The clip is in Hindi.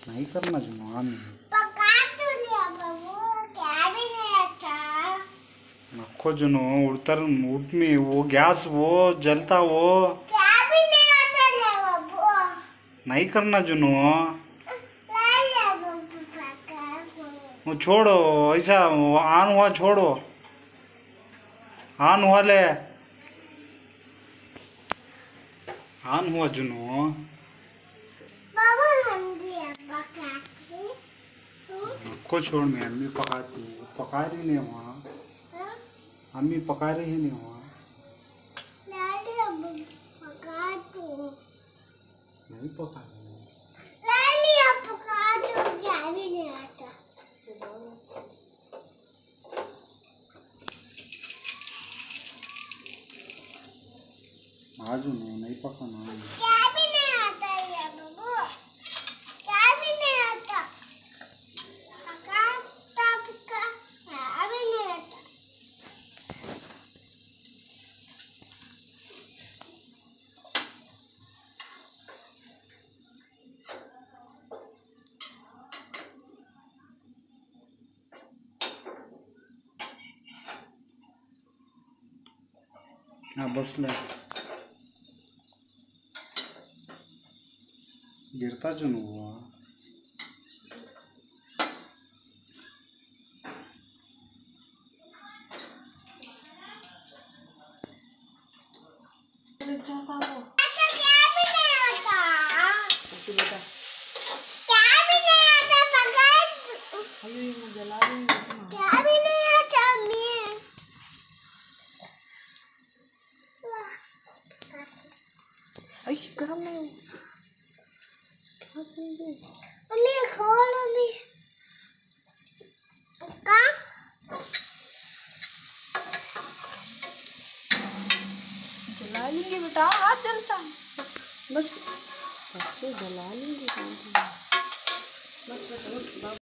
नहीं करना जुनून। पका तो लिया बाबू, क्या भी नहीं आता। नको जुनू उड़तर उठ में वो गैस वो जलता वो क्या भी नहीं आता ले बाबू। नहीं करना जुनू। ले ले बाबू पका। वो छोड़ो ऐसा वो आन हुआ छोड़ो आन हुआ ले आन हुआ जुनू। बाबू नंदी है पकाती। नको छोड़ में अम्मी पकाती पका रही नहीं वहाँ अम्मी पका रही नहीं वहाँ ले ले बाबू पका तू। नहीं पका रही। ले लिया पका तू, क्या भी नहीं आता। आज नहीं पकाना। क्या भी नहीं आता ये बाबू, क्या भी नहीं आता। पकाता पका, क्या भी नहीं आता। हाँ बस ले गिरता जुनू हुआ। ऐसा क्या भी नहीं आता। क्या भी नहीं आता पका। क्या भी नहीं आता मैं। गरम नहीं क्या समझे। मम्मी खोल मम्मी। का जला लेंगे बेटा, हाथ जलता है। बस बस जला लेंगे।